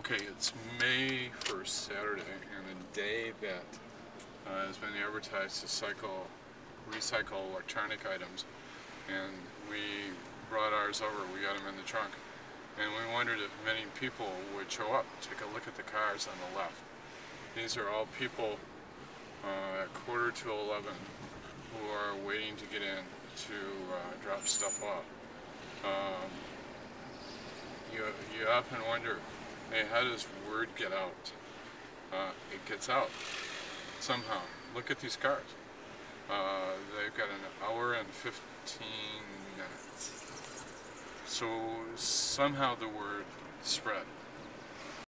Okay, it's May 1st, Saturday, and a day that has been advertised to recycle electronic items. And we brought ours over, we got them in the trunk. And we wondered if many people would show up. Take a look at the cars on the left. These are all people at 11:15 who are waiting to get in to drop stuff off. You often wonder, hey, how does word get out? It gets out somehow. Look at these cars. They've got an hour and 15 minutes. So somehow the word spread.